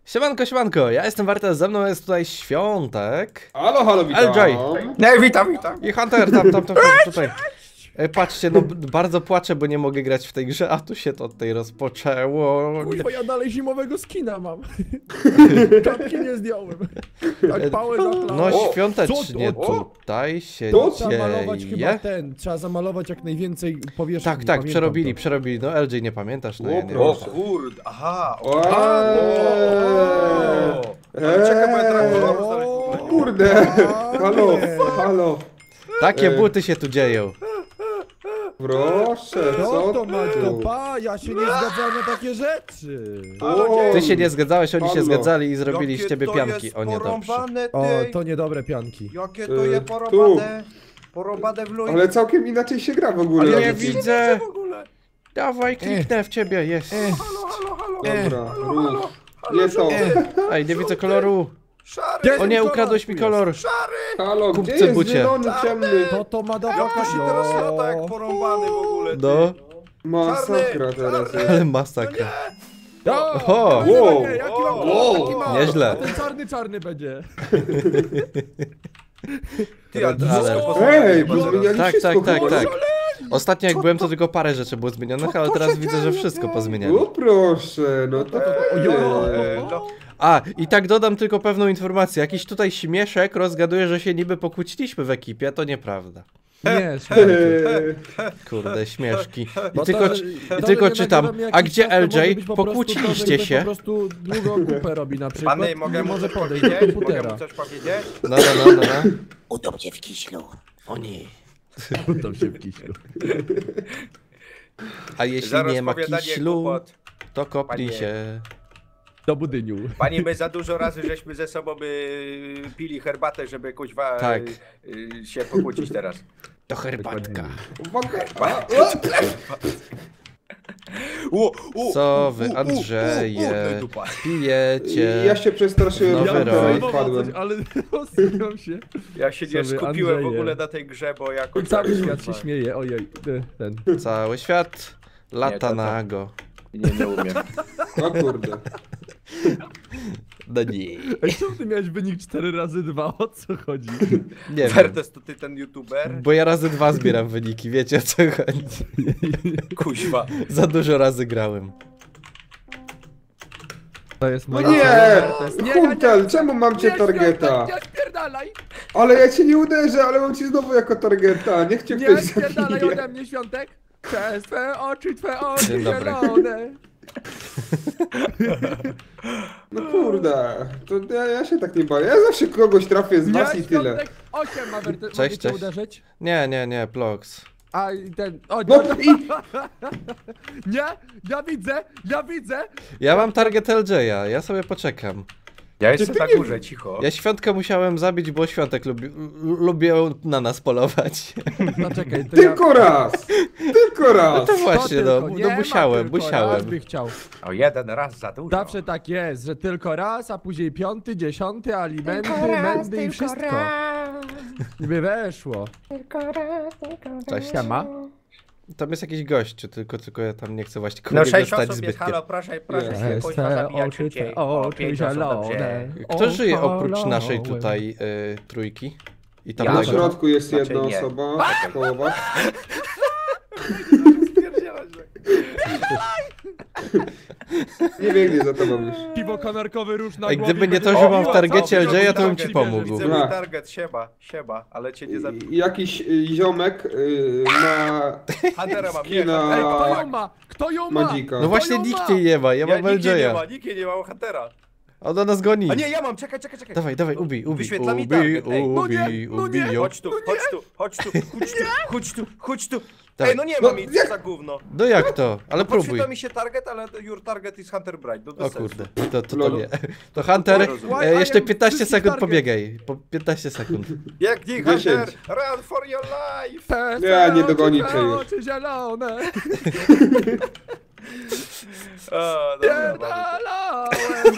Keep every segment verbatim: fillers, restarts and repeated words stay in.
Siemanko, siemanko, ja jestem Wartes, ze mną jest tutaj Świątek. Halo, halo, witam. L J. Nie, witam, witam. I Hunter, tam, tam, tam, tam tutaj. E, Patrzcie, no bardzo płaczę, bo nie mogę grać w tej grze, a tu się to tutaj rozpoczęło. Kurwa, ja dalej zimowego skina mam. Czapki nie zdjąłem. Tak pałę zaklałem. No O, świątecznie co to? tutaj się To Trzeba malować chyba dzieje. ten, trzeba zamalować jak najwięcej powierzchni. Tak, tak, pamiętam przerobili, to. przerobili. No L J nie pamiętasz, no ja nie O, O wiem. kurde, aha. O, Ale czekaj, bo ja teraz eee, kolor znaleźć w ogóle. Kurde, halo, nie. halo. Takie E. buty się tu dzieją. Proszę, No co to mać to tu? pa, ja się nie zgadzałem na takie rzeczy. O, Ty się nie zgadzałeś, oni się Halo. zgadzali i zrobili z Jakie ciebie to pianki. jest O nie, dobrze. porąbane, O, ty. to niedobre pianki. Jakie to Y, jest porąbane. Porąbane w luj. Ale całkiem inaczej się gra w ogóle. Ale ja nie nic widzę. w ogóle. Dawaj, kliknę w ciebie, jest. Halo, halo, halo. Dobra, Halo, halo, rób. halo, Nie to. Ej, nie widzę koloru. Szary. O nie, kolor ukradłeś mi tu kolor. Szary. Halo, Kupcy gdzie jest bucie. zielony, ciemny? To to ma Jak dawać. to się teraz lata jak porąbany w ogóle, ty. No, Masakra Czarny, teraz czarny. jest. ale masakra. O, Oho. wow, Wow. jaki mam Wow. kolor, taki mam. Nieźle. A ten czarny, czarny będzie. Ty, ale to Ale- wszystko pozmieniali Ej, chyba zaraz. pozmieniali Tak, wszystko tak, tak, chyba. tak. Ostatnio jak byłem, to tylko parę rzeczy było zmienionych, ale teraz widzę, że wszystko pozmieniali. O proszę, no to Eee, no. A, i tak dodam tylko pewną informację. Jakiś tutaj śmieszek rozgaduje, że się niby pokłóciliśmy w ekipie, to nieprawda. Nie, śmiesznie. Kurde, śmieszki. I Bo tylko, to- i to, tylko że czytam, nagrywamy a jakiś gdzie czas, to może L J? być po prostu to, Pokłóciliście że się? Po prostu długą kupę robi na przykład. Pany, mogę nie mu może coś podejść do powiedzieć? Mogę komputera. mu coś powiedzieć? No, no, no, no, no. Udą cię w kiślu. O nie. Tam się w kiślu. A jeśli Za nie ma rozpowiadanie kiślu, głupot. to kopnij Panie. się. Do budyniu. Panie, my za dużo razy żeśmy ze sobą y, pili herbatę, żeby kuźwa Tak. y, y, się pokłócić teraz. To herbatka. uwaga. U, u, Co u, wy, u, u, Andrzeje, u, u, dupa. pijecie? Ja się przestraszyłem, Nowy że rok. tam wpadłem. Ale rozsypiam się. Ja się nie Sobie skupiłem w Andrzeje. ogóle na tej grze, bo jakoś... Cały świat się śmieje, ojej. Ten. Cały świat lata Nie, to to- nago. Nie, nie umiem. O kurde. No nie. Ej, czemu ty miałeś wynik cztery razy dwa? O co chodzi? Nie wiem. Wertes, to ty ten youtuber? Bo ja razy dwa zbieram wyniki, wiecie o co chodzi. Kuźwa. Za dużo razy grałem. To jest No moja... nie! Kuntel, czemu mam cię targeta? Nie spierdalaj! Ale ja cię nie uderzę, ale mam cię znowu jako targeta. Niech cię Nie ktoś spierdalaj zabije. ode mnie, Świątek! Przez twe oczy, twe oczy Dzień dobry. zielone! No kurde, to ja, ja się tak nie boję. Ja zawsze kogoś trafię z was Nie, i tyle. Świątek! osiem ma werte... Cześć, Mogę cię cześć. uderzyć? Nie, nie, nie, Plox. A i ten... O, No no, i nie! Ja widzę! Ja widzę! Ja mam target L J-a, ja sobie poczekam. Ja jestem ty na nie- górze, cicho. Ja Świątka musiałem zabić, bo Świątek lubi, lubił na nas polować. No czekaj, to ja... tylko raz! Tylko No raz! to właśnie, tylko, no, nie no ma musiałem, tylko raz musiałem. by chciał. O, jeden raz za dużo. Zawsze tak jest, że tylko raz, a później piąty, dziesiąty, alimenty, Tylko raz, mędy i tylko wszystko. raz. Niby weszło. Tylko raz, tylko raz. Cześć. Siema. Tam jest jakiś gościu, tylko, tylko ja tam nie chcę właśnie No kogo sześć stać osób jest, zbytnie. halo, proszę, proszę Jest. się Przez kuźwa te zabijać oczy, szybciej. te O, oczy pięć osób, dobrze. zielone. Kto żyje oprócz Opalone. naszej tutaj y, trójki? I Ja. Na tamtego? środku jest Znaczy jedna nie. osoba, koło was. Nie biegnie za tobą już. Piwo kanarkowy róż na Ej, głowie gdyby nie będzie to, że O, mam w miło, targecie co? L J-a, to bym Target, ci pomógł. Widzę mój A. target, siema, siema, ale cię nie zabiję. I jakiś y, ziomek y, ma Huntera mam, nie, skina- Ej, kto Huntera. ją ma? Kto ją ma? Madzika. No właśnie ją nikt ma? jej nie ma, ja Ja mam L nikt jej nie J-a. ma, nikt jej nie ma Huntera. Ona nas goni. A nie, ja mam, czekaj, czekaj, czekaj. Dawaj, dawaj, ubij, ubij, Wyświetla mi ubij, target, ej. No nie, ubij, no nie. ubij ją. Chodź tu, chodź tu, chodź tu, chodź tu, chodź tu, chodź tu. Dawaj. Ej, no nie No, mam nic, co jak- za gówno. No jak to? Ale próbuj. Podświetla mi się target, ale your target is Hunter Bright, no O bez sensu. kurde, to, to, to Lolu. nie. To Hunter, Rozumiem. e, jeszcze I am piętnaście wszystkich sekund target. pobiegaj. Po piętnaście sekund. Biegnij, Hunter, dziesięć. run for your life. Te Nie, twe nie oczy, dogonicie twe już. oczy zielone. O, dobra, mamy to. Pierdalałem.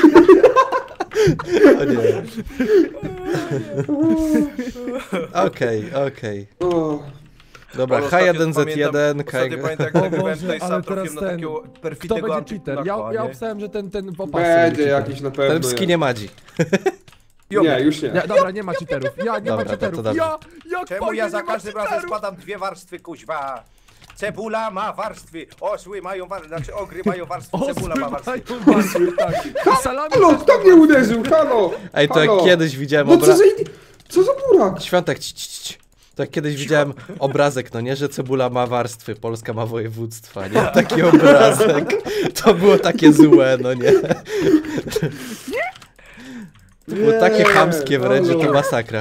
O nie. Okej, okej. O, Dobra, Ale H jeden ostatnio Z jeden, pamiętam- ostatnio K... pamiętam, jak O nagrywałem Boże, tutaj ale sam teraz trafiłem na ten- takiego Kto perfidnego będzie cheater? Ja, antynaka, ja nie? obstałem, że ten, ten w opasce Będzie cheater. jakiś na pewno. Ten w skinie Madzi. Nie, już nie. Nie, dobra, nie ma cheaterów. Ja nie Dobra, ma to- cheaterów. to dobrze. Ja, jak Czemu fajnie, ja za nie ma każdym razem cheaterów. składam dwie warstwy, kuźwa? Cebula ma warstwy, osły mają warstwy, znaczy ogry mają warstwy, cebula ma warstwy. Mają warstwy, tak. I salami Halo, też kto ma mnie uderzył? Halo! Ej, to Halo. jak kiedyś widziałem No co obraz... za... idi- Co za burak? Świątek, ci, ci, ci. To jak kiedyś widziałem obrazek, no nie, że cebula ma warstwy, Polska ma województwa, nie? Taki obrazek. To było takie złe, no nie? To było takie chamskie wręcz, że to masakra.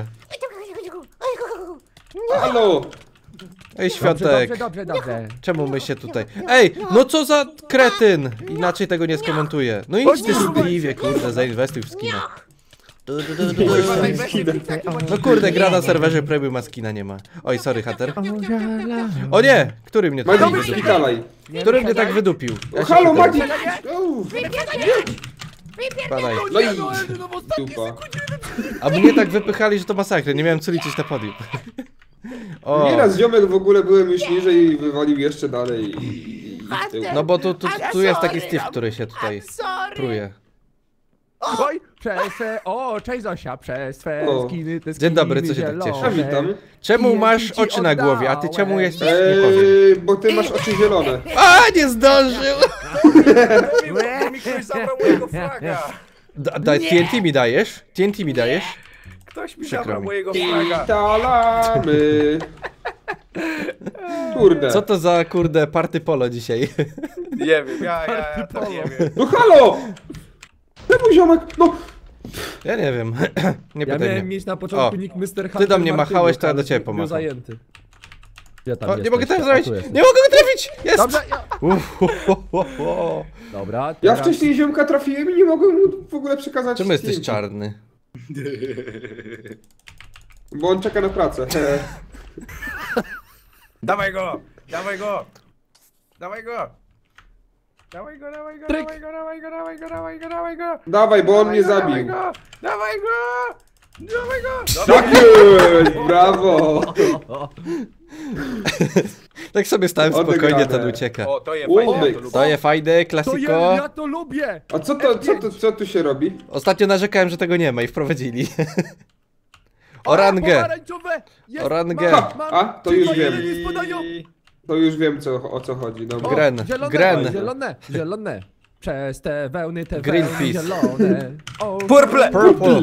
Halo! Ej, Dobrze, Świątek, dobrze, dobrze, dobrze. czemu my się tutaj... Ej, no co za kretyn! Inaczej tego nie skomentuję. No idź ty szkodliwie, kurde, zainwestuj w skina. Kurwa, najweźmie tak, No kurde, gra na serwerze premium, a skina nie ma. Oj, sorry, Hater. O nie! Który mnie tutaj Madzi, wydupił? szpitalaj. Który mnie tak wydupił? Ja się Halo, pytam. Madzi! Uuu, Padaj. No i... No w ostatniej Dupa. A mnie tak wypychali, że to masakra, nie miałem co liczyć na podium. O, Nieraz ziomek w ogóle byłem już niżej i wywalił jeszcze dalej i... i- i w tył. no bo tu, tu, tu jest taki Steve, który się tutaj pruje. Oj, przez e, o, cześć Zosia, przez twe O. skiny, te skiny Dzień dobry, co się tak zielone. cieszy? A witam. Czemu I masz ci oczy na głowie, a ty czemu oddałem. jesteś, nie powiem. Eee, bo ty masz oczy zielone. A, nie zdążył! Bo mi ktoś zabrał mojego fraga. Da, da, T N T mi dajesz? T N T mi dajesz? Ktoś mi Przykro zabrał mi. mojego fraga. Talamy. Kurde. Co to za, kurde, party polo dzisiaj? Nie wiem, ja, ja, ja to nie wiem. No halo! Czemu ziomek? No! Ja nie wiem. Nie Ja pytaj miałem mnie. mieć na początku O, nick mister ty do mnie machałeś, to ja do ciebie Był pomacham. zajęty. Gdzie tam O, nie jesteś? mogę tam O, zrobić! tu jesteś. Nie mogę go trafić! Jest! Dobrze, ja... Uff, ho, ho, ho, ho. Dobra, Ja teraz... wcześniej ziomka trafiłem i nie mogłem mu w ogóle przekazać Czemu jesteś zdjęcia. czarny? Bo on czeka na pracę. Dawaj go! Dawaj go! Dawaj go! Dawaj go, dawaj go, Tryk. dawaj go, dawaj go, dawaj go, dawaj go, dawaj go! Dawaj, bo on Dawaj mnie go, Dawaj zabił. go! Dawaj go! Dawaj go! Tak jest! Brawo! Tak sobie stałem spokojnie, Odegrane. ten ucieka. O, to je Łomek. fajne, to lubię. To je fajne, To je, klasiko. ja to lubię! A co to, co to, co tu się robi? Ostatnio narzekałem, że tego nie ma i wprowadzili. Orangę! Pomarańczowe! Jest, Orangę. mam, Ha, mam. a, to Czy już to wiem. jeden jest podają? To już wiem co, o co chodzi. O, Dobra. Gren, zielone, gren. zielone, zielone. Przez te wełny, te Greenpeace. wełny zielone. O, Purple! Purple!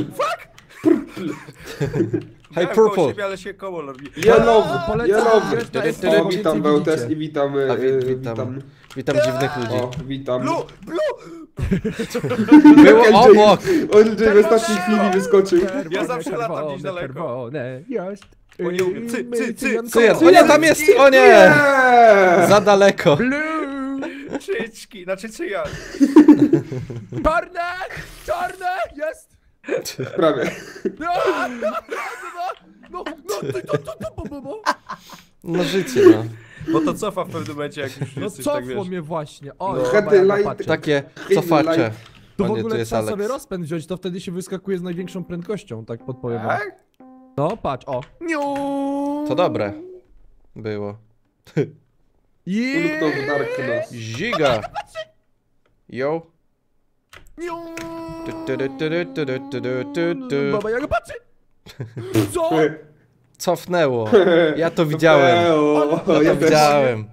Hi Miałem koło purple! siebie, ale się koło robi. Yellow, Polecam, yellow. reszta jest O, więcej witam Bełtes widzicie. i witam, A, wi- e, witam. witam. Witam dziwnych ludzi. O, witam. Blue! Blue! Było L J obok! On w ostatniej chwili wyskoczył. Ja zawsze latam czerwone, gdzieś daleko. Czerwone, jest. O, nie umiem. Cy, cy, cy, Cyjan, o nie, tam jest! O nie! Nie! Za daleko! Blue! Czyczki, znaczy cyjan. Czarne! Czarne! Jest! Prawie. No, no, no, no, ty, to, to, to, bo, bo, bo. No życie, no. Bo to cofa w pewnym momencie, jak już No jesteś, tak cofło wiesz. mnie właśnie. O, No. no. Hedy, light- Takie cofacze. To O w nie, tu ogóle jest trzeba sobie Alex. rozpęd wziąć, to wtedy się wyskakuje z największą prędkością, tak podpowiem wam. Tak? No, patrz, o. Niu. To dobre. Było. Ulknął w Jeee. Darkness. Ziga! Yo! Niu. Tu, tu, tu, tu, tu, tu, tu, tu, tu. Baba Jaga patrzy! Co? Cofnęło. Ja to widziałem. O, Ja to ja też. widziałem.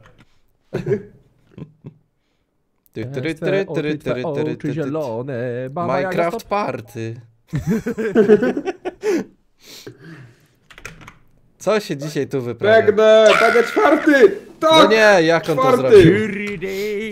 Ty, Twe tyry, tyry, oczy, tyry, twe tyry, tyry, oczy tyry. zielone, Baba Jaga Minecraft stop. Party. Co się dzisiaj tu wyprawia? Biegnę! Będę czwarty! Tak! No nie, jak on to Czwarty. zrobił?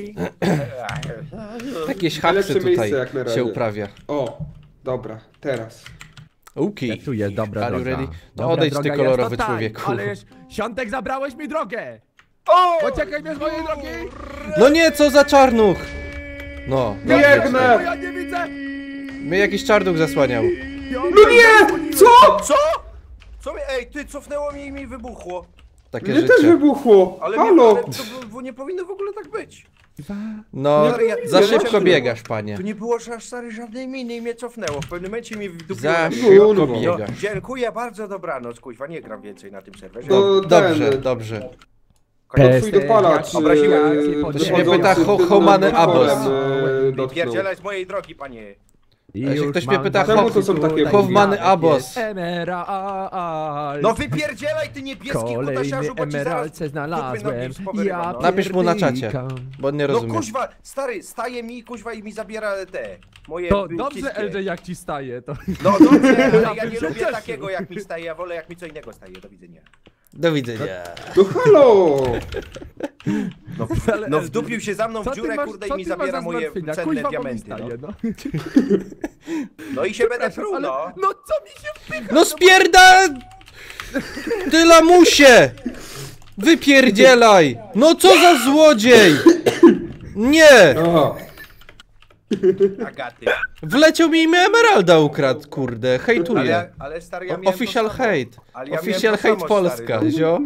Jakieś haksy Najlepsze tutaj miejsce jak na razie. się uprawia. O, dobra, teraz. Uki. Jak tu jest, dobra Are you droga. ready? To Dobra odejdź ty droga jest kolorowy tutaj, człowieku. Ależ, Siątek, zabrałeś mi drogę! O! Poczekaj mnie z mojej drogi! No nie, co za czarnuch! No. Biegnę! Bo ja nie widzę! Mnie jakiś czarnuch zasłaniał. No nie! Co? Co? Co mi? Ej, ty, cofnęło mi i mi wybuchło. Takie Mnie też życie. wybuchło. Ale, Halo! ale to bo nie powinno w ogóle tak być. No, Stary, ja- za ja szybko zobaczyłem. biegasz, panie. Tu nie było aż stary żadnej miny i mnie cofnęło. W pewnym momencie mi wdupiło. Za na- szybko No, No, biegasz. dziękuję bardzo, dobranoc, kuźwa, nie gram więcej na tym serwerze. To Dobrze, ten, dobrze. To twój dopalacz. Obraziłem. e, To się dochodzący pyta, tym ho- homany alkoholem, abos. e, dotknął. Pierdzielaj z mojej drogi, panie. Jeśli ktoś mnie pyta, Czemu to są takie Hoffmany Abos. Emerald. No wypierdzielaj, ty niebieski Kolejny kutasiarzu, bo ci zaraz emerald se znalazłem. dupy nogi spowyrywam, Ja no. Napisz mu na czacie, pierdykam. bo on nie No rozumie. kuźwa, stary, staje mi kuźwa i mi zabiera te moje To y, dobrze, kiskie. L J, jak ci staje, to... No dobrze, ale ja bym nie się lubię cieszył. takiego jak mi staje, ja wolę jak mi co innego staje, do widzenia. Do widzenia. No halo! No, Ale no L J, wdupił się za mną co w ty dziurę, masz- kurde, co i mi ty masz zabiera za moje zmartwienia? cenne Kuźwa, bo mi diamenty, no. staje, no. No i się będę pruł, Ale, no. no co mi się wpycha? No spierda... Ty lamusie! Wypierdzielaj! No co za złodziej! Nie! Aha. Agaty. Wleciał mi i mi Emeralda ukradł, kurde. Ale, Hejtuję. ja- ale stary, ja O, miałem official to samo. hate. Ale ja Official miałem to hate samo, Polska, stary, no. zio.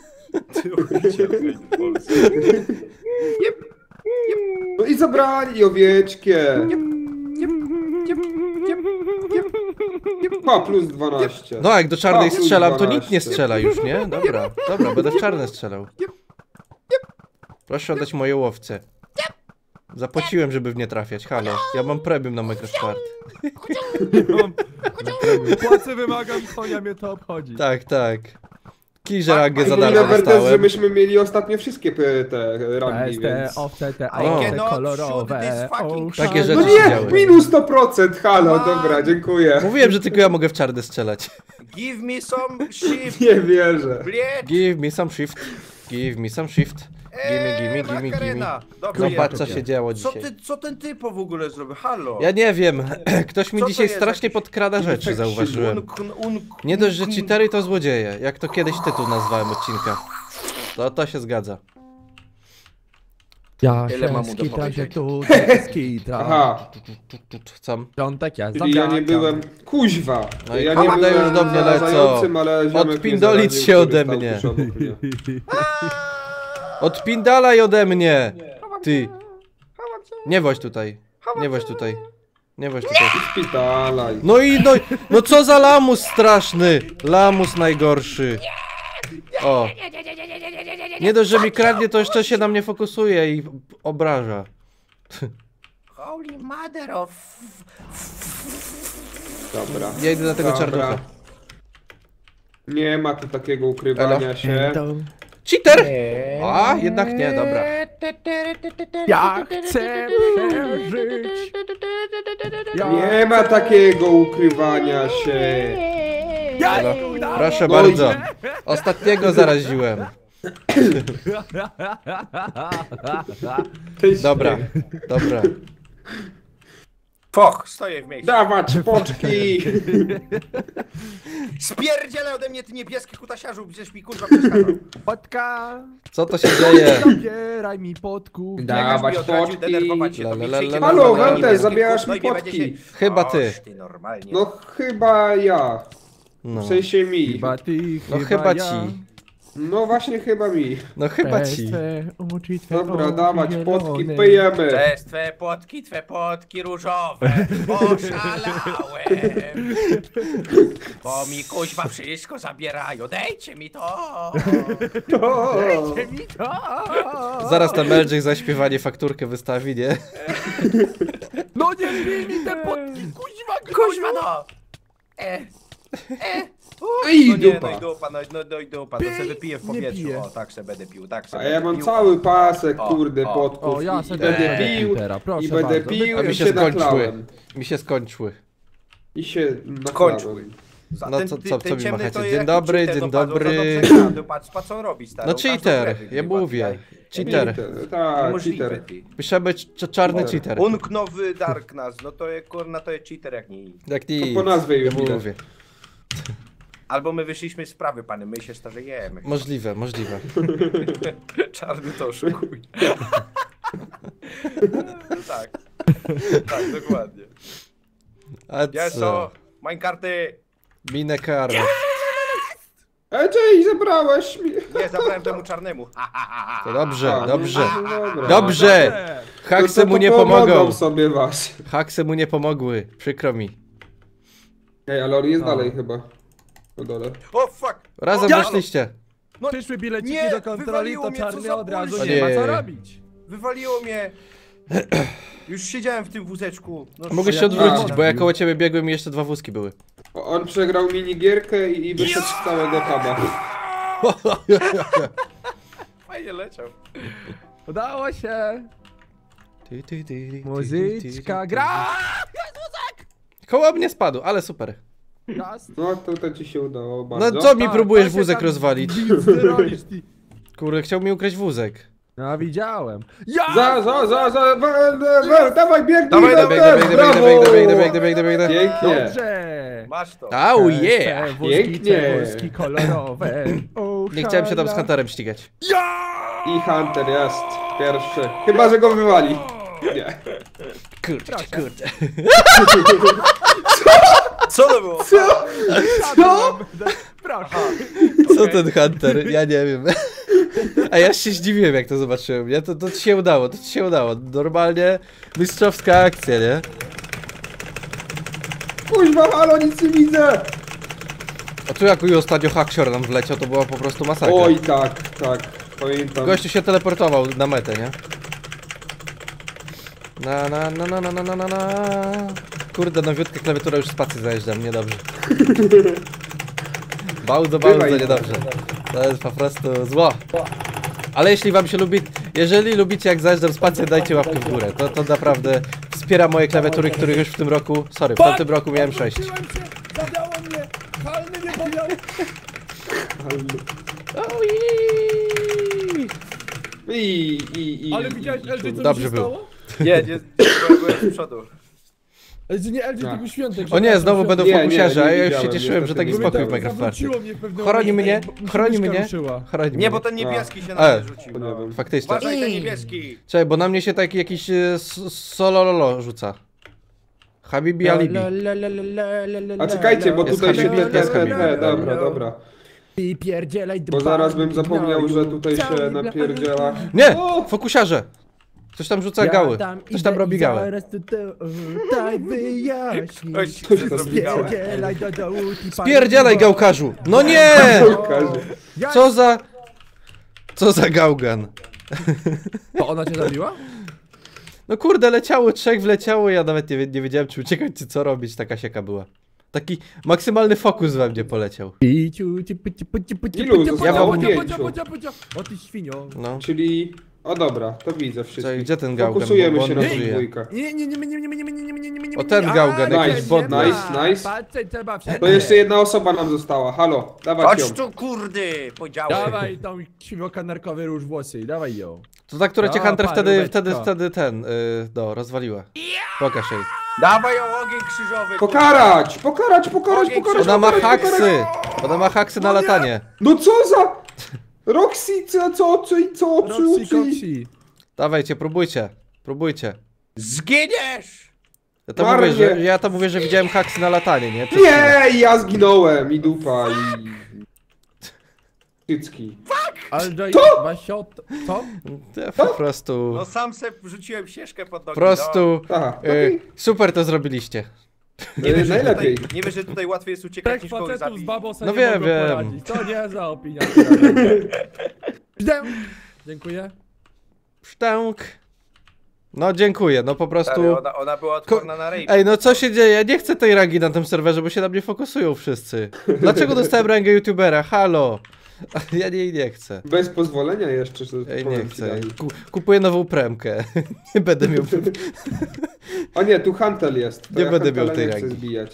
No i zabrali owieczkę. Pa, plus dwanaście. No jak do czarnej A, plus strzelam, to nikt dwanaście. nie strzela już, nie? Dobra, dobra, będę w czarne strzelał. Proszę oddać moje łowce. Zapłaciłem, żeby w nie trafiać, halo. Ja mam premium na Microspart. Płacę, wymagam, konia mnie to obchodzi. Tak, tak. Kijże rangę za I darmo Bertes, że dostałem. myśmy mieli ostatnio wszystkie p- te rangi, Te, więc... owce, te I owce cannot shoot kolorowe. this fucking o, Takie szale. No rzeczy się nie, działy. minus sto procent, halo, dobra, dziękuję. Mówiłem, że tylko ja mogę w czarne strzelać. Give me some shift, Nie wierzę. bled. Give me some shift. Give me some shift. Gimme, gimme, gimme, gimme. Makarena. Dobrze, Zobacz, jest. co się działo Co, dzisiaj. ty, co ten typ w ogóle zrobił? Halo? Ja nie wiem. Ktoś mi Co to dzisiaj jest? strasznie Jakiś- podkrada rzeczy, zauważyłem. Un- un- Nie dość, że cheatery to złodzieje. Jak to kiedyś tytuł nazwałem odcinka. To to się zgadza. Ja Ile się mam mu do skitram się powiedzenia? tu, skitram. Aha, Chcą. Piątek ja czyli ja nie zabiakam. byłem... Kuźwa. No i ja kurde, nie byłem już do mnie lecą. zającym, ale ziomek mnie Odpindolić zaraził, się który ode stał mnie. tuż obok mnie. Odpindalaj ode mnie! Ty. Nie woź tutaj. Nie woź tutaj. Nie woź tutaj. Szpitalaj. No i no, no co za lamus straszny! Lamus najgorszy. O. Nie dość, że mi kradnie, to jeszcze się na mnie fokusuje i obraża. Holy mother of... Dobra. Ja idę na tego Dobra. czarnucha. Nie ma tu takiego ukrywania Elo? się. Cheater! A, jednak nie, dobra. Ja chcę przeżyć. Ja Nie ma takiego ukrywania się. Elo. Proszę No i- bardzo. Ostatniego zaraziłem. Dobra, dobra. Foch, stoję w miejscu. Dawać poczki. Spierdzielaj ode mnie, ty niebieski kutasiarzu, przecież mi kurwa przeszkadzał. Potka, Co to się dzieje? zabieraj mi potków. Dawać Jakbyś mi odradził potki. denerwować się, to La, mi la, la, przyjdzie la, na la, Halo, la, la, Weltes, la. zabierasz No mi i nie będzie potki. się- Chyba ty. Oż ty normalnie. No chyba ja. No, W sensie mi. Chyba ty, no chyba chyba ja. ci. No właśnie chyba mi. No chyba ci. Twe oczy, twe Dobra, oczy dawać zielone. potki, pyjemy. Cześć, twe potki, twe potki różowe. Oszalałem. Bo mi kuźwa wszystko zabierają. Dejcie mi to. O, Dajcie mi to! Zaraz ten Melczyk za śpiewanie fakturkę wystawi, nie? No nie bij mi te potki, kuźwa, Kuźwa no. E. E. I No nie, dupa. no i dupa, no, no, no i dupa. To se wypiję w Nie powietrzu. piję. O, tak se będę pił, tak se A będę ja mam pił. cały pasek, O, kurde, o. potków. O, ja I- sobie I będę będę pił, teraz, proszę i będę bardzo. pił, A i mi się się skończyły. naklałem. Mi się skończyły. I się Kończył. naklałem. Za No ten- co- ty- co- ten co mi ciemny machacie? to Dzień jaki dobry, cheater, dzień no patrz, dobry. to dobrze gra, to Patrz, patrz co on robi, stary. No on każdą cheater, grę ja wygrywa, mówię. tutaj. Cheater. Tak, Niemożliwe, cheater. ty. Piszemy cz- czarny cheater. Unknowy Darkness, no to jest kurna, to jest cheater jak nie. Jak nie. To po nazwie ja już widać. mówię. Albo my wyszliśmy z sprawy, panie, my się starzejemy. Możliwe, możliwe. Czarny to oszukuj. tak. Tak, dokładnie. A Ja co? co? Mań karty! Minę karę. Ej, Jay, zabrałeś mi. Nie, zabrałem temu czarnemu. Ha, ha, ha, ha. To dobrze, A, dobrze. no dobra. Dobrze! Haksy To- to mu nie pomogą pomogą. sobie was. Haksy mu nie pomogły, przykro mi. Ej, ale on jest O. dalej chyba. Po dole. O fuck! Razem Ja- weszliście. Przyszły bileciki Nie, do kontroli, wywaliło to mnie, co czarny za od razu bullshit. nie ma co Ojej. robić. Wywaliło mnie. Już siedziałem w tym wózeczku. No, Mogę się ja- odwrócić, A. bo ja koło ciebie biegłem i jeszcze dwa wózki były. O, on przegrał minigierkę i, i wyszedł z całego huba. Fajnie leciał. Udało się. Ty, ty, ty, ty, ty, Muzyczka ty, ty. gra. Koło mnie spadł, ale super. Gaz. No to, to ci się udało bardzo. No co mi Tak, próbujesz to się wózek tam rozwalić? Ty robisz, ty. Kurde, chciał mi ukraść wózek. No widziałem. Ja! Za, za, za, za, we, we, we, dawaj, biegnij, Dawaj, na dawaj, ten, biegnę, brawo! biegnę, biegnę, biegnę, biegnę, biegnę. Pięknie. Dobrze. Masz to. Au, Te yeah! wózki, Pięknie. te wózki kolorowe. O, Nie chciałem się tam z hala. Hunterem ścigać. I Hunter jest pierwszy. Chyba, że go wywali. Nie. Kurde, kurde. Co to było? Co? Co? Proszę. Co ten Hunter? Ja nie wiem. A ja się zdziwiłem, jak to zobaczyłem, nie? To, to ci się udało, to ci się udało. Normalnie mistrzowska akcja, nie? Kuźwa, halo, nic nie widzę. A tu jak ostatnio Haksior nam wleciał, to była po prostu masakra. Oj, tak, tak. Pamiętam. Gościu się teleportował na metę, nie? Na na na na na na na na na. Kurde, nowiutka klawiatura już spacji zajeżdżam, niedobrze. Bardzo, bardzo Bywaj. niedobrze. To jest po prostu zło. Ale jeśli wam się lubi, jeżeli lubicie jak zajeżdżam spację, dajcie łapkę w górę. To, to naprawdę wspiera moje klawiatury, których już w tym roku, sorry, w tamtym roku miałem sześć. Odwróciłem się, zabiało mnie. Halny nie powiedział. I, i, i. Ale widziałeś, L J, co Dobrze mi się było. stało? Nie, nie, byłem, byłem z przodu. Ale że nie L J, Tak. tylko świętek. O nie, znowu będą Nie, nie, fokusiarze, nie a ja już się widziałem, cieszyłem, że niestety taki nie spokój w widziałem. Minecraft Party. Zawróciło mnie w pewnym Chroni momencie, mnie, bo mi się chroni myszka mnie, ruszyła. chroni Nie, mnie. bo ten niebieski się E. na mnie rzucił. Nie No. wiem. Faktycznie. Uważaj, ten niebieski. Czekaj, bo na mnie się taki jakiś e, s- solololo rzuca. Habibi alibi. A czekajcie, bo Jest tutaj się Habibi, te, te, jest te, Habibi. te, dobra, dobra. I pierdzielaj Bo zaraz bym zapomniał, że tutaj się napierdziela. Nie! O! Fokusiarze! Ktoś tam rzuca gały. Ktoś tam robi gałę. Zaraz tutaj wyjaśnić. Ktoś to chce zrobić gałę. Spierdzielaj do dołu. Spierdzielaj gałkarzu! No nie! Pokażę. Co za... Co za gałgan. To ona cię zabiła? No kurde, leciało trzech, wleciało, ja nawet nie, wie- nie wiedziałem czy uciekać, czy co robić, taka sieka była. Taki maksymalny fokus we mnie poleciał. Piciu, ci, pici, pici, pici, Ilu pici, zostało? picia, Pięciu. picia, picia, picia. O ty świnio. No. Czyli... O dobra, to widzę Czekaj, wszystkich. gdzie ten gałgan? Fokusujemy Bo się on na żyje. tą dwójkę. Nie, nie, nie, nie, nie, nie, nie, nie, nie, nie, nie, nie, nie. O, ten A, gałgan, nie, jakiś nie wodny. ma. Nice, nice. Patrzcie, trzeba wszędzie. To jeszcze jedna osoba nam została. Halo, dawać ją. Chodź tu, kurdy, powiedziałem. Dawaj tą siwiokanerkowy róż włosy, dawaj ją. To ta, która cię O, Hunter wtedy, paróweczka. wtedy, wtedy ten, yy, no, rozwaliła. Pokaż jej. Dawaj ją ogień krzyżowy. Pokarać! Pokarać, pokarać, Ogień pokarać, Ona ma pokarać, pokarać. haksy! Ona ma haksy na latanie. No co za... Roxy, co, co, co, co, Roxy, co, Coxy. Dawajcie, próbujcie. Próbujcie. Zginiesz! Ja to Marnie. mówię, że, ja to mówię, że widziałem haksy na latanie, nie? Przed chwilą. Nie, ja zginąłem i dupa i... Cycki. Ale daj, Co? Basio, to- co? Ja po prostu... No sam se wrzuciłem ścieżkę pod nogi. Po prostu... Aha, Yy, super to zrobiliście. No. Nie wiesz, że najlepiej. tutaj, nie wiesz, że tutaj łatwiej jest uciekać Trzech niż kogoś facetów z zabić. babą sobie No nie wiem, mogą wiem. poradzić. To nie za opinia. Idę. Dziękuję. Sztęk. No dziękuję, no po prostu... Stary, ona, ona była odporna na rape. Ej, no co się dzieje? Ja nie chcę tej rangi na tym serwerze, bo się na mnie fokusują wszyscy. Dlaczego dostałem rangę youtubera? Halo! Ja jej nie chcę. Bez pozwolenia jeszcze, że Ej, nie powiem ci chcę. dalej. Ku kupuję nową premkę. Nie będę miał... O nie, tu Huntel jest. To Nie ja będę miał Huntela tej nie chcę rangi. zbijać.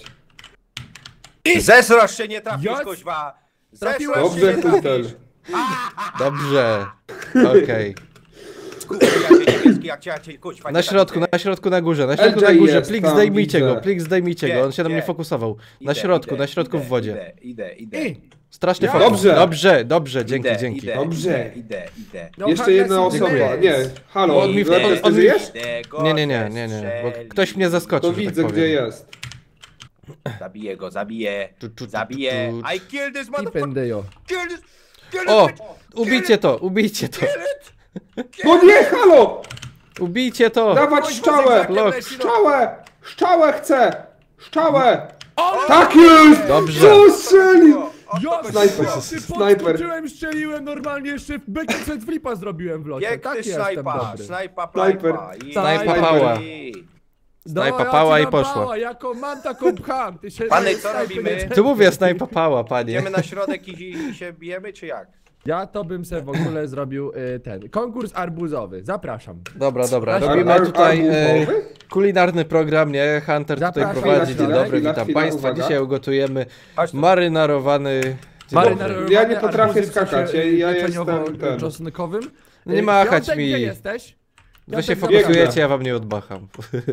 Zesrasz się, nie trafisz, Jas- koźwa! Trafiłeś Zesrasz się, Dobrze, nie Huntel. trafisz! Dobrze. Okej. Kurwa, ja cię niebieski, jak cię, ja cię, koźwa, Na nie środku, trafię. na środku na górze, na środku L J na górze. jest Plik tam, zdejmijcie widzę. go, plik zdejmijcie go. On się na mnie Gdzie? fokusował. Na Idę, środku, idę, na środku idę, w wodzie. Idę, idę, idę. Ej, Strasznie Ja- fokus. Dobrze. Dobrze, dobrze, dzięki, Idę, dzięki. Idę, Dobrze. Idę, idę, idę. no, Jeszcze Hannes jedna i osoba. Dymec. Nie, halo, On mi w- Letes, on ty mi- żyjesz? Tego Nie, nie, nie, nie, nie, bo zestrzeli. ktoś mnie zaskoczył, To że tak widzę, powiem. gdzie jest. Zabiję go, zabiję. Tu, tu, tu, Zabiję. tu, tu. I kill this I motherfucker. pendejo. Kill this. Kill this O! bitch. Ubijcie to, ubijcie to. No nie, halo! Ubijcie to! Dawać szczałę! Lok. Szczałę! Szczałę chcę! Szczałę! Ale Tak jest! Dobrze. Co strzelił? ja Snajper. ty Snajper. podskoczyłem, strzeliłem normalnie, jeszcze backset flipa zrobiłem w locie. Jak Tak ty jestem snajpa, dobry. snajpa, Snajper. plajpa. Snajpa Snajper. pała. No, Snajpa ja pała ci i dam poszła. Pała, jaką mam taką pcham. Ty się Panie, na co snajpy robimy? nie- Tu mówię, snajpa pała, panie. Idziemy na środek i, i się bijemy, czy jak? Ja to bym se w ogóle zrobił y, ten konkurs arbuzowy. Zapraszam. Dobra, dobra, Ar- robimy ar- tutaj e, arbuzowy? kulinarny program, nie? Hunter tutaj Zapraszam. prowadzi, dzień Chwila, dobry, chwila, witam chwila, państwa. uwaga. Dzisiaj ugotujemy Chodź tu. marynarowany... Dzień Marynarowane dobry. Ja nie potrafię arbuzy w sosie, skakać, ja- y, ja pieczeniowo- jestem ten. czosnkowym. No nie Y, machać Piątek, mi. Gdzie jesteś? Wy się Piątek, fokusujecie, biegnę. ja wam nie odmacham.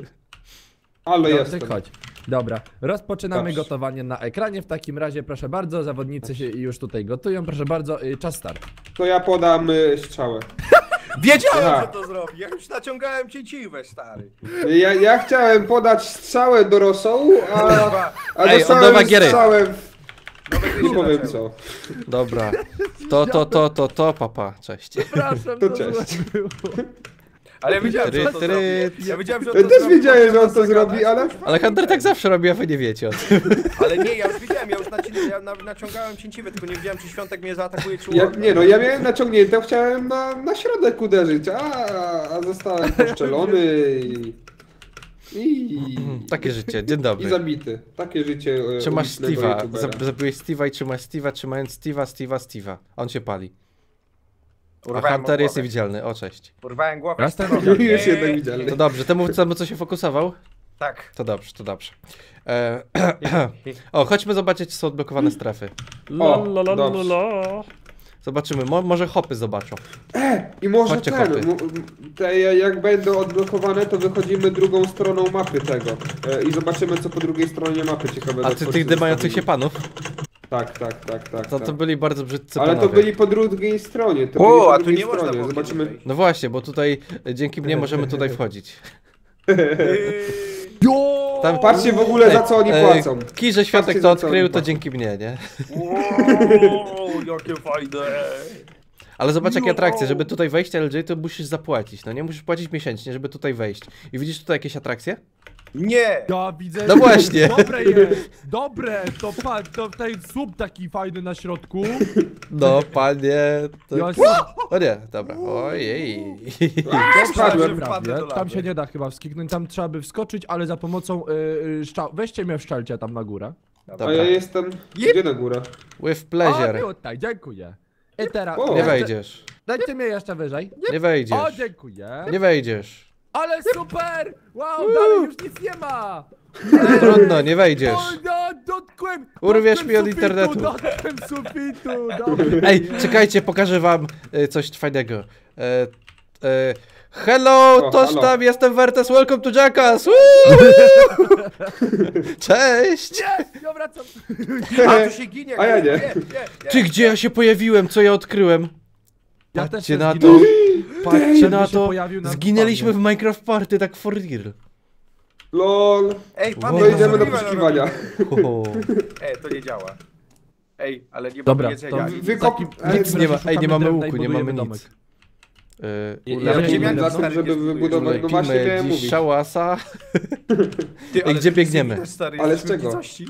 Ale Piątek, jestem. chodź. Dobra, rozpoczynamy Dobrze. gotowanie na ekranie. W takim razie, proszę bardzo, zawodnicy się już tutaj gotują. Proszę bardzo, y, czas start. To ja podam y, strzałę. Wiedziałem, Aha. że to zrobi. Ja już naciągałem cięciwę, stary. Ja, ja chciałem podać strzałę do rosołu, a, a Ej, dostałem oddawa giery. strzałę w... Nowe gry Nie się powiem zaczęły. co. Dobra. To, to, to, to, to, papa, cześć. Przepraszam, To to cześć. złe było. Ale ja wiedziałem, że on to Try, try. zrobi. Ja wiedziałem, że on Ja to też zrobi, wiedziałem, bo że on chciałem to zrobi, zagadać. ale... Ale Hunter tak zawsze robi, a wy nie wiecie o tym. Ale nie, ja już widziałem, ja już naci- ja na, naciągałem cięciwę, tylko nie wiedziałem, czy Świątek mnie zaatakuje, czy Ja, Warden. nie no, ja miałem naciągnięte, chciałem na, na środek uderzyć, a, a zostałem poszczelony i... I, Takie życie, dzień i dobry. zabity. Takie życie e, Trzymasz ulicznego Steve'a, youtubera. Zab- zabiłeś Steve'a i trzymasz Steve'a, trzymając Steve'a, Steve'a, Steve'a. On się pali. A Urwałem Hunter mu jest głowę. niewidzialny, o cześć. Urwałem głowę. Raz ten Już jednak widzialny. To dobrze, temu co, co się fokusował? Tak. To dobrze, to dobrze. E, o, chodźmy zobaczyć, czy są odblokowane strefy. O, dobrze. Zobaczymy, mo może hopy zobaczą. I może Chodźcie, ten, kopy. m- m- te, jak będą odblokowane, to wychodzimy drugą stroną mapy tego. E, I zobaczymy, co po drugiej stronie mapy ciekawego. A ty twórcy tych dymających się zostawili. panów? Tak, tak, tak, tak. To, tak. to byli bardzo brzydcy Ale to panowie. byli po drugiej stronie. To O, byli po a tu drugiej nie można stronie. było Zobaczymy. kiedyś No właśnie, bo tutaj e, dzięki mnie możemy tutaj wchodzić. Jo! Tam- Patrzcie w ogóle, za co oni e, płacą. Kij, że Światek Patrzcie, to za co odkrył, oni to płacą. dzięki mnie, nie? Wow, jakie fajne. Ale zobacz jakie atrakcje, żeby tutaj wejść L J to musisz zapłacić, no nie? Musisz płacić miesięcznie, żeby tutaj wejść. I widzisz tutaj jakieś atrakcje? Nie! Ja widzę. No właśnie. Dobre jest. Dobre. To pan, to tutaj słup taki fajny na środku. No, panie... To... Ja O nie, dobra, ojej. Spadłem. prawie. Tam się nie da chyba wskiknąć, tam trzeba by wskoczyć, ale za pomocą y, y, szczał. Weźcie mnie szczelcie tam na górę. A Dobra, ja jestem... Gdzie na górę? with O, pleasure. tutaj, dziękuję. I teraz. O. Nie jeszcze- wejdziesz, Dajcie mnie jeszcze wyżej. nie O, wejdziesz, dziękuję. nie wejdziesz. Ale super! Wow, dalej już nic nie ma! Trudno, nie wejdziesz. O, no, dotkłem! Urwiesz dotkłem mi od sufitu, internetu. Dotkłem sufitu, dobra. Ej, czekajcie, pokażę wam e, coś fajnego. E, e, hello, O, toż halo. tam, jestem Wertes, welcome to Jackass! Woo! Cześć! Nie, ja wracam. A, tu się ginie. A ja nie. nie, nie. Ty, gdzie ja się pojawiłem, co ja odkryłem? Ja też Patrzcie się na to, zginąłem. patrzcie Żeby na się to, pojawił na zginęliśmy w spawnie. Minecraft Party, tak for real. LOL. Ej, pan, Wow. To idziemy do możliwe, poszukiwania. Ho. Ej, to nie działa. Ej, ale nie Dobra, mam jedzenia. to ani- Wykop... Taki- Nic nie ma, ej, nie mamy drewna i łuku, nie budujemy mamy domek. nic. Yy, Ja Ja Lepimy bym drewno? za tym, żeby wybudować... No właśnie Lepimy miałem dziś mówić. szałasa. Ty, ale gdzie ty biegniemy? widać, stary, Ale z jesteśmy czego? w nicości.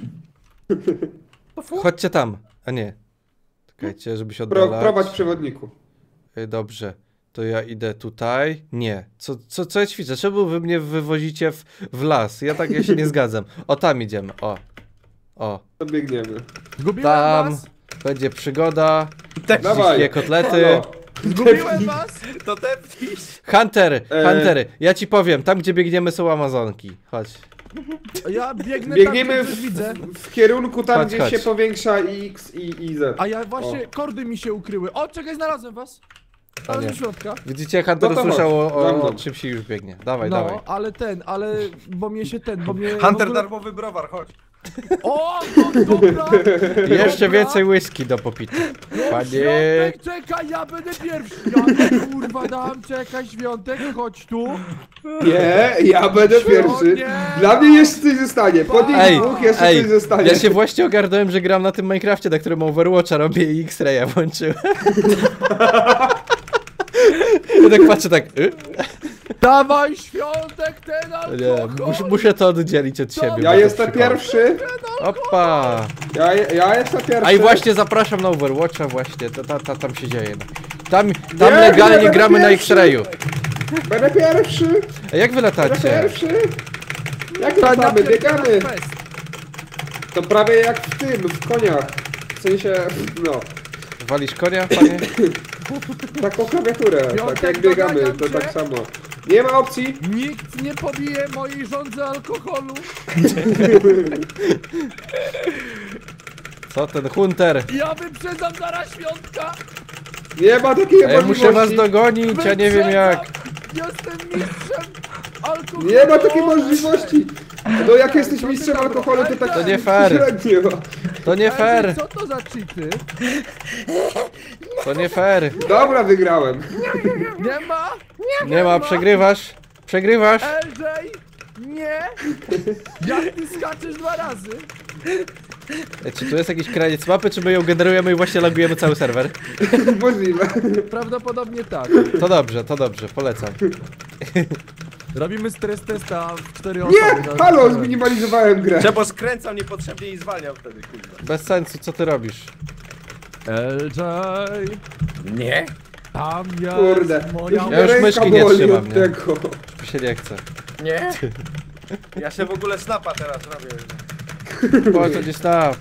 Chodźcie tam, a nie. Czekajcie, żeby się Pro, oddalać. prowadź przewodniku. Yy, Dobrze, to ja idę tutaj. Nie, co, co, co ja ćwiczę? Czemu wy mnie wywozicie w, w las? Ja tak, ja się nie zgadzam. O, tam idziemy, o. O, To biegniemy. Zgubiłem tam was! będzie przygoda. Dawaj. Dwie kotlety. Halo. Zgubiłem was! To tepnisz. Hunter, E. Hunter, ja ci powiem, tam gdzie biegniemy są Amazonki. Chodź. Ja biegnę Biegniemy tam, w, gdzie coś widzę. w kierunku tam, Chodź, gdzie chodź. się powiększa X i, i Z. A ja właśnie, kordy mi się ukryły. O, czekaj, znalazłem was! nie. Znalazłem środka. Widzicie, Hunter No to usłyszał o, chodź, za o, mną. o czym się już biegnie. Dawaj, No, dawaj. ale ten, ale, bo mnie się ten, bo mnie... w Hunter ogóle- darmowy browar, chodź. O, no dobra! Jeszcze Dobra. więcej whisky do popicia. Panie... Świątek, czekaj, ja będę pierwszy. Ja kurwa dam, czekaj, Świątek, chodź tu. Nie, ja będę pierwszy. nie. Dla mnie jeszcze coś zostanie. Po tych Ej, dwóch jeszcze ej, coś zostanie. ja się właśnie ogarnąłem, że gram na tym Minecrafcie, na którym Overwatcha robię i X-Raya włączyłem. Ja tak patrzę tak... Y? Dawaj, Świątek, ten Nie, alkohol. muszę, muszę to oddzielić od siebie. Ja bo to jestem przypał. pierwszy. Opa! Ja, ja jestem pierwszy. A i właśnie zapraszam na Overwatcha właśnie, to, ta, ta, tam się dzieje. No. Tam, tam Nie, legalnie nie, gramy na pierwszy. X-Rayu. Będę pierwszy. A jak wy Będę latacie? pierwszy. Jak Ta latamy, napierdziela biegamy. fest. To prawie jak w tym, w koniach. W sensie, no. Walisz konia, panie? Taką klawiaturę. Piątek, Tak jak biegamy, doganiam to cię. tak samo. Nie ma opcji. Nikt nie pobije mojej żądzy alkoholu. Co ten hunter? Ja wyprzedzam zaraz Świątka. Nie ma takiej Ja możliwości. muszę was dogonić, ja nie wiem jak. Jestem mistrzem alkoholu. Nie ma takiej możliwości. No jak jesteś Co ty mistrzem tam alkoholu, to tak To nie fair. średnio. To nie fair, Co to za cheaty? to nie fair. Dobra, wygrałem. Nie ma? Nie ma, przegrywasz. Przegrywasz. L J? Nie? Jak ty skaczesz dwa razy? E, Czy tu jest jakiś kraniec mapy, czy my ją generujemy i właśnie lagujemy cały serwer? Możliwe. Prawdopodobnie tak. To dobrze, to dobrze, polecam. Robimy stres testa w cztery osoby. Nie! na- Halo, zminimalizowałem grę. Czebo skręcam niepotrzebnie i zwalniam wtedy, kurwa. Bez sensu, co ty robisz? L J, Nie? tam jest Kurde. moja... Ja już ręka myszki nie boli trzymam, od nie? tego. Mi się nie chce. Nie? Ja się w ogóle snapa teraz robię. Po co gdzieś tam?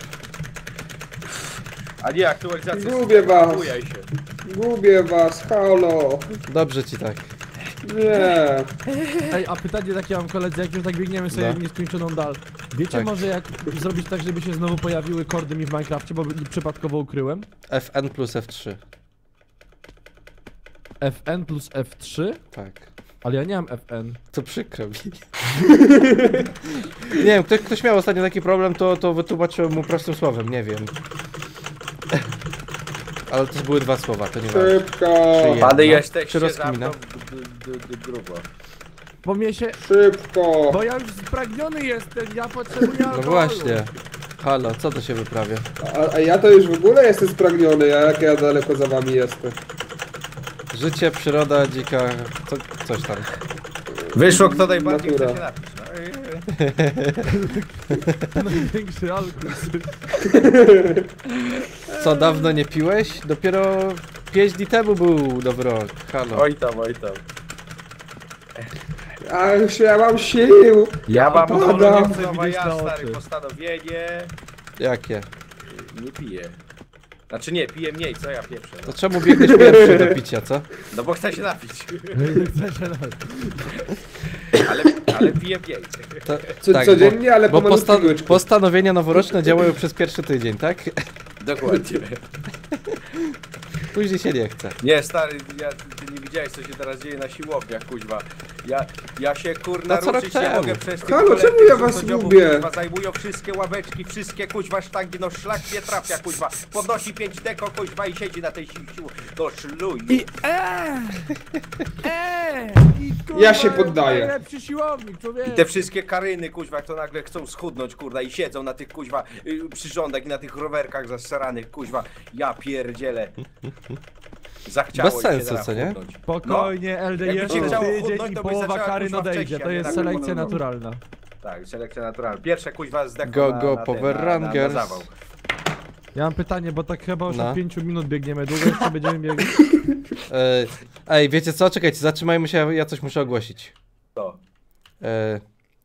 A nie, aktualizacja. Gubię was. Bujaj się. Gubię was, halo. Dobrze ci tak. Nie. Ej, a pytanie takie mam koledzy, jak już tak biegniemy sobie No. w nieskończoną dal. Wiecie Tak. może jak zrobić tak, żeby się znowu pojawiły kordy mi w Minecrafcie, bo przypadkowo ukryłem? F N plus F trzy. F N plus F trzy? Tak. Ale ja nie mam F N. To przykro mi. Nie wiem, ktoś, ktoś miał ostatnio taki problem, to, to wytłumaczyłem mu prostym słowem, nie wiem. Ale to były dwa słowa, to nie ma. Szybko. Przyjemnie. Pany No. jesteście Czy rozkmina? zamkną d- d- d- grubo. Bo mnie się... Szybko. Bo ja już spragniony jestem, ja potrzebuję No alkoholu. właśnie. Halo, co to się wyprawia? A, a ja to już w ogóle jestem spragniony, a jak ja daleko za wami jestem. Życie, przyroda, dzika... Co, coś tam. Wyszło kto najbardziej Natura. chce się napić. No. Największy alkohol. Co, dawno nie piłeś? Dopiero pięć dni temu był nowy rok. Halo. Oj tam, oj tam. A już ja mam sił. Ja mam Pada. koloniowa, ja Widzieć na stary oczy. postanowienie. Jakie? Nie piję. Znaczy nie, piję mniej, co ja pieprzę. To czemu biegniesz pierwszy do picia, co? No bo chcę się napić. Chcę się napić. Ale, ale piję mniej. To, Co, codziennie, ale bo, bo pomalutku posta łyczku. postanowienia noworoczne działają przez pierwszy tydzień, tak? Dokładnie. Później się nie chce. Nie, stary, ja, ty nie widziałeś, co się teraz dzieje na siłowniach, kuźwa. Ja, ja się kurna No co rok ruszyć nie temu. mogę przez tych Halo, kolegów, czemu ja co was chodziobów, lubię? Kuźwa, zajmują wszystkie ławeczki, wszystkie kuźwa sztangi, no szlak nie trafia, kuźwa. Podnosi pięć deko, kuźwa i siedzi na tej sił, sił. No szluj. I eee! Eee! I kurwa, Ja się poddaję. najlepszy siłownik, człowiek. I te wszystkie karyny, kuźwa, to nagle chcą schudnąć, kurwa, i siedzą na tych, kuźwa, y, przyrządach i na tych rowerkach zasranych, kuźwa. Ja pierdzielę. Zachciało Bez mi się sensu, teraz co nie? chudnąć. Spokojnie, L D, Jakby cię jeszcze chciało tydzień chudnąć, i to byś połowa zaczęła, kary kurwa, nadejdzie, wcześniej, to a nie jest tak selekcja wolno. naturalna. Tak, selekcja naturalna. Pierwsze kuźwa zdechło Go, na, go, na, Power ten, na, na, na Rangers. zawał. Ja mam pytanie, bo tak chyba już No. od pięciu minut biegniemy, długo jeszcze będziemy biegać. E, ej, wiecie co? Czekajcie, zatrzymajmy się, ja coś muszę ogłosić. To. E,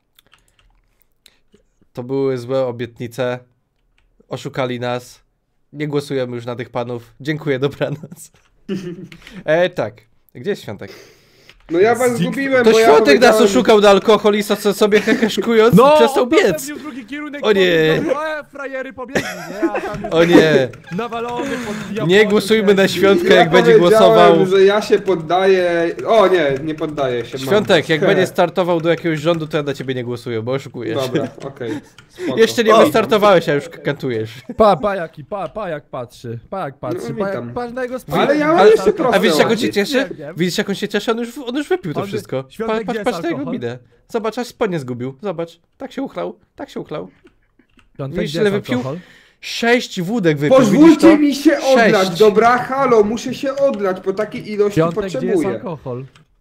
to były złe obietnice. Oszukali nas. Nie głosujemy już na tych panów. Dziękuję, dobranoc. E, tak. Gdzie jest Świątek? No ja was zgubiłem, To bo ja Świątek nas powiedziałem- oszukał na alkohol i so- sobie hekaszkując No, przestał on biec. pewnie w drugi kierunek O nie. pobiegł, E, frajery pobiegli, nie? A tam już O nie, nawalony pod diabłem. nie głosujmy na Świątka, Ja jak będzie powiedziałem, głosował. że ja się poddaję... O nie, nie poddaję się. mam. Świątek, jak będzie startował do jakiegoś rządu, to ja na ciebie nie głosuję, bo oszukujesz. Dobra, okej. spoko. Jeszcze nie O, wystartowałeś, a już kantujesz. Pa, pa jaki, pa, pa jak patrzy, pa jak patrzy, No, pa witam. jak patrz na jego spojrzenie. Ale ja mam Ale- jeszcze trochę. A widzisz jak on się ładnie. cieszy? Nie wiem. Widzisz jak on się cieszy? On już, on już wypił to On- wszystko. Pa, Świątek, patrz, gdzie patrz jest na jego alkohol? minę. Zobacz, aż spodnie zgubił. Zobacz. Tak się uchlał. Tak się uchlał. Piątek, Widzisz, gdzie ile jest wypił? alkohol? Sześć wódek wypił, widzisz Pozwólcie to? mi się odlać, Sześć. dobra, halo, muszę się odlać, po takiej ilości Piątek, gdzie jest potrzebuję. alkohol?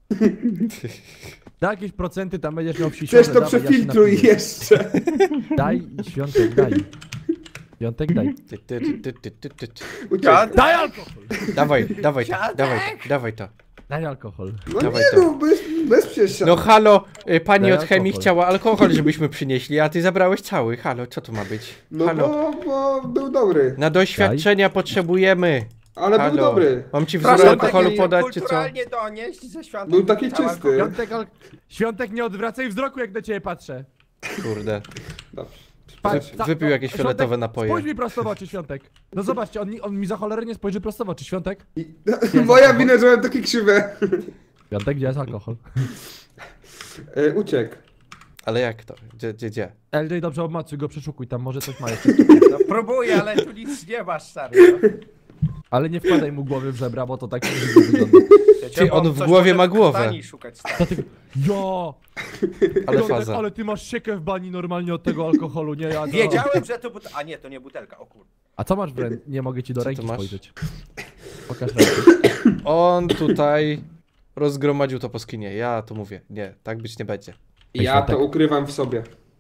Daj jakieś procenty, tam będziesz miał wsi Chcesz to przefiltruj jeszcze. Daj, Świątek, daj. Świątek, daj. Ty, ty, ty, ty, ty, ty, ty. Uciekaj. Daj alkohol! Dawaj, dawaj to, dawaj to, dawaj to. Daj alkohol. No Dawaj nie to. no, bez, bez przesady. No halo, y, pani Daj od chemii alkohol. chciała alkohol, żebyśmy przynieśli, a ty zabrałeś cały. Halo, co tu ma być? No Halo. bo, bo był dobry, Na doświadczenia potrzebujemy. ale Halo. był dobry. Mam ci wzór Proszę alkoholu taki podać, czy co? kulturalnie donieść ze świata. Był taki czysty. Świątek, al... Świątek, nie odwracaj wzroku, jak do ciebie patrzę. Kurde. Dobrze. Patrz, Wy- ta- wypił no, jakieś Świątek, fioletowe napoje. Spójrz mi prosto w oczy, Świątek. No zobaczcie, on, mi- on mi za cholerę nie spojrzy prosto w oczy, Świątek. I, moja wina, że mam takie krzywe. Świątek, gdzie jest alkohol? E, uciekł. Ale jak to? Gdzie, gdzie, gdzie? L J, dobrze obmacuj go, przeszukuj, tam może coś ma jeszcze. No próbuję, ale tu nic nie masz, stary. No. Ale nie wkładaj mu głowy w żebra, bo to tak nie wygląda. Trzeba on w coś głowie może ma głowę. w krtani szukać, stary. Dlatego... Jo! Ale Świątek, faza. ale ty masz siekę w bani normalnie od tego alkoholu, nie ja. No. Wiedziałem, że to butelka. A nie, to nie butelka, o kur... A co masz w ręce? Nie mogę ci do Co ty ręki masz? spojrzeć. Pokaż rękę. On tutaj rozgromadził to po skinie. Ja to mówię. Nie, tak być nie będzie. Ja Świątek. to ukrywam w sobie.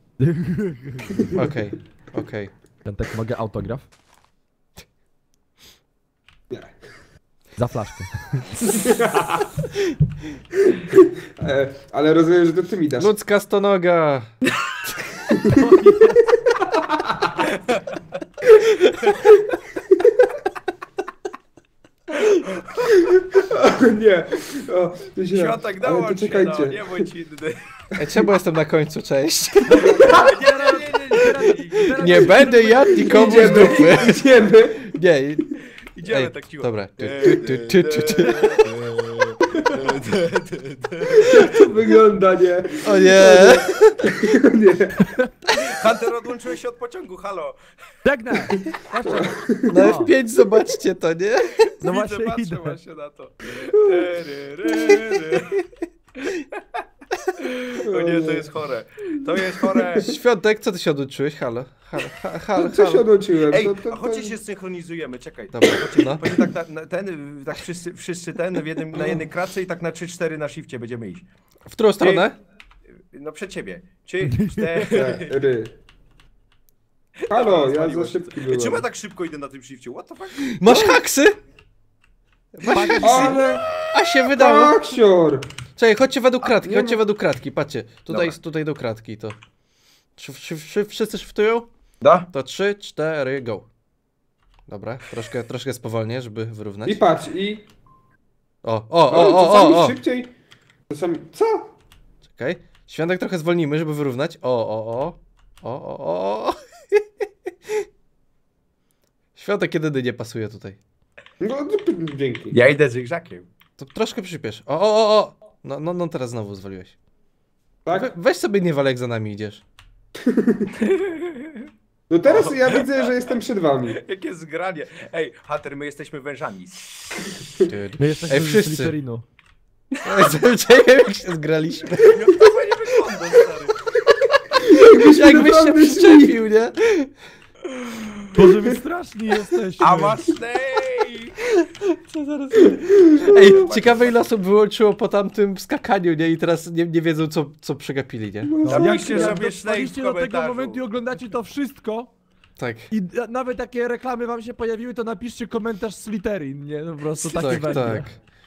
Okej, okej. Świątek, mogę autograf? Nie. Za flaszkę. E, ale rozumiem, że to ty mi dasz. Ludzka stonoga! O, nie. O, to źle. Świątek, Ale dołącz to się, czekajcie. no, nie bądź inny. Ej, czemu jestem na końcu? Cześć. Nie, nie, nie, nie, teraz, teraz Nie będę jadł nikomu z Idziemy, dupy. idziemy. Nie. idziemy Ej, tak cicho. dobra. Ty, ty, ty, ty, ty, ty. To wygląda, nie. O nie. Nie. Hunter, odłączyłeś się od pociągu, halo. Biegnę! Patrzcie. Na F pięć zobaczcie to, nie? No Widzę, właśnie patrzę idę. właśnie na to. Ry, ry, ry, ry. O nie, to jest chore. To jest chore. Świątek, co ty się odłączyłeś? Halo, halo, ha- halo, Co się halo. odłączyłem? Ej, To, to, a to... chodźcie się zsynchronizujemy, czekaj. Dobra, no. Chodźcie tak na, na ten, tak wszyscy, wszyscy ten w jednym, na jednej kratce i tak na trzy cztery na shifcie będziemy iść. W którą stronę? No przed ciebie. Trzy, cztery. Ry. Halo, ja Zwaliło za się szybki to. byłem. Czemu ja tak szybko idę na tym shifcie? What the fuck? Masz haksy? Masz haksy? Ale... A się wydało. Aksior! Czekaj, chodźcie według kratki, nie chodźcie ma- według kratki, patrzcie. Tutaj, Dobra. tutaj do kratki to. Czy, czy, czy wszyscy shiftują? Da? To trzy, cztery, go. Dobra, troszkę, troszkę spowolnię, żeby wyrównać. I patrz, i... O, o, o, O, o, czasami o, o. szybciej... Czasami... Co? Czekaj. Świątek trochę zwolnimy, żeby wyrównać. O, o, o. O, o, o. Świątek jedyny nie pasuje tutaj. No, dzięki. Ja idę z grzakiem. To troszkę przyspiesz. O, o, o, o. No, no, no teraz znowu zwoliłeś. We, Tak? weź sobie nie walek za nami idziesz. No teraz ja widzę, że jestem przed wami. Jakie zgranie. Ej, Hunter, my jesteśmy wężami. My jesteśmy Ej, z wszyscy. Slytherinu. Czekaj, jak się zgraliśmy. Jak to fajnie wygląda, stary. Jakbyś się naprawdę przyczepił, nie? Boże, my straszni jesteśmy. A masz nej! Co zaraz... Ej, ciekawe ile osób wyłączyło po tamtym skakaniu, nie? I teraz nie, nie wiedzą, co, co przegapili, nie? No, Napiszcie jak sobie Snake w dotrwaliście do tego komentarzu. momentu i oglądacie to wszystko Tak. i na- nawet takie reklamy wam się pojawiły, to napiszcie komentarz Slytherin, nie? No po prostu takie Tak, będzie. tak.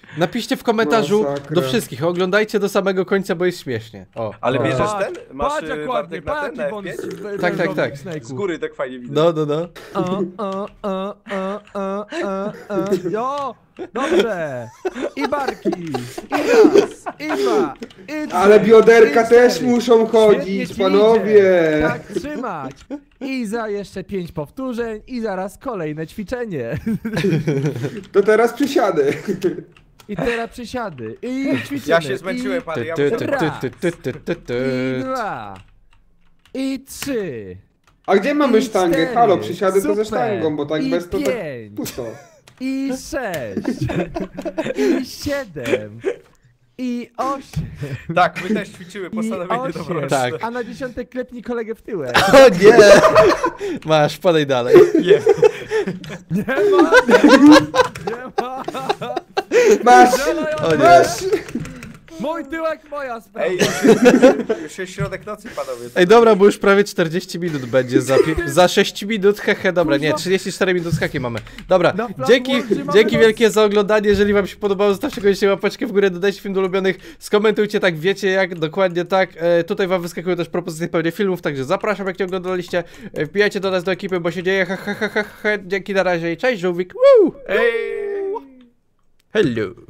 Napiszcie w komentarzu Masakra. do wszystkich, oglądajcie do samego końca, bo jest śmiesznie. O. Ale o. bierzesz Patrz, ten? Masz patrz jak y, ładnie, Bartek na patrz ten, na jaki F wąs pięć? w- Tak, tak, wężowy tak. Snake'u. Z góry tak fajnie widać. No, no, no. O, o, o, o, o, o, o. Jo, dobrze. I barki, i raz, i dwa, i trzy, Ale bioderka i też cztery. muszą Świetnie chodzić, ci panowie! idzie. Tak trzymać. I za jeszcze pięć powtórzeń i zaraz kolejne ćwiczenie. To teraz przysiadę. I teraz przysiady. I ćwiczymy. Ja się zmęczyłem, I, panie, ja Ty, muszę... ty, Raz. ty, ty, ty, ty, ty. I dwa. I trzy. A gdzie mamy I sztangę? cztery. Halo, przysiady to ze Super. sztangą, bo tak I bez to tak pięć. pusto. I sześć. I siedem. I osiem. Tak, my też ćwiczyły I postanowienie osiem. dobroroczne. Tak. A na dziesiątek klepnij kolegę w tyłek. O nie! Masz, podaj dalej. Nie. Nie ma, nie ma, nie ma. Masz! O nie. Masz! Mój tyłek, moja sprawa. Ej, już jest, już jest środek nocy, panowie. Ej, dobra, bo już prawie czterdzieści minut będzie za, pi- za sześć minut, hehe, dobra, nie, trzydzieści cztery minut z hakiem mamy. Dobra, Na plan dzięki, łączy mamy dzięki noc. wielkie za oglądanie, jeżeli wam się podobało, zostawcie koniecznie łapeczkę w górę, dodajcie film do ulubionych, skomentujcie tak, wiecie jak, dokładnie tak, e, tutaj wam wyskakują też propozycje pewnie filmów, także zapraszam, jak nie oglądaliście, e, wbijajcie do nas do ekipy, bo się dzieje, ha, ha, ha, ha, ha. Dzięki, na razie i cześć, żółwik, woo! Ej! Hello!